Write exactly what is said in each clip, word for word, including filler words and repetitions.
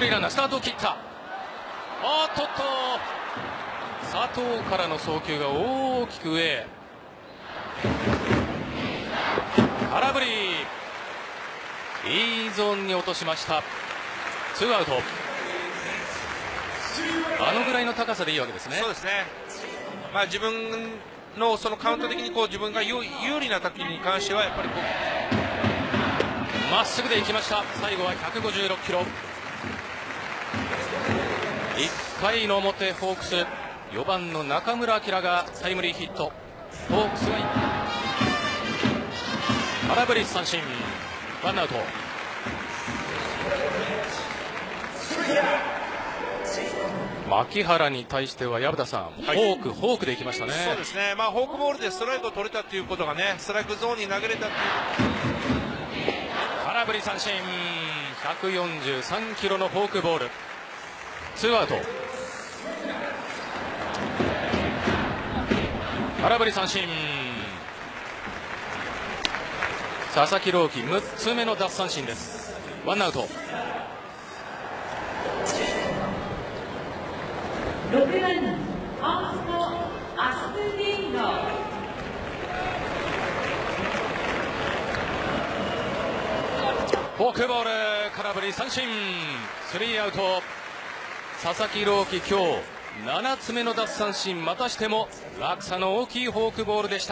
塁ランナースタートを切った。おっとっと、佐藤からの送球が大きく上、空振り、いいゾーンに落としました。ツーアウト。あのぐらいの高さでいいわけですね。 そうですね、まあ、自分のそのカウント的にこう自分が有利な時に関してはやっぱりこうまっすぐでいきました。最後はひゃくごじゅうろっキロ。いっかいの表、ホークスよばんの中村晃がタイムリーヒット。ホークスは空振り三振、ワンアウト。牧原に対しては薮田さん、はい、フォーク、フォークでいきましたね。 そうですね、まあ、フォークボールでストライクを取れたということがね、ストライクゾーンに投げれたという。 空振り三振、ひゃくよんじゅうさんキロのフォークボール。ツーアウト。空振り三振、佐々木朗希むっつめの奪三振です。ワンアウト。 ろくばんファーストアストゥディーノ。 フォークボール、空振り三振、スリーアウト。佐々木朗希今日ななつめの奪三振、またしても落差の大きいフォークボールでした。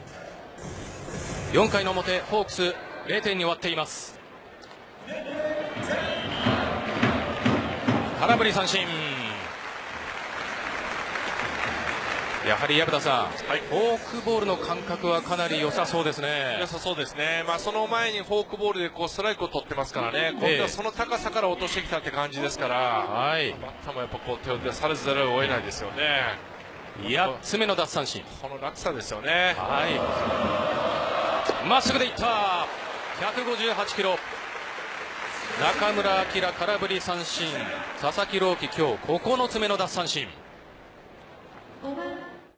よんかいの表、ホークスゼロてんに終わっています。空振り三振、やはり薮田さん、はい、フォークボールの感覚はかなり良さそうですね。 良さそうですね、まあ、その前にフォークボールでこうストライクを取ってますからね、今度はその高さから落としてきたって感じですから、はい、バッターもやっぱこう手を出されざるを得ないですよね。 やっつめの奪三振、 この落差ですよね。 はい、まっすぐでいった、ひゃくごじゅうはちキロ。中村晃空振り三振、佐々木朗希今日ここのつめの奪三振。 ごばん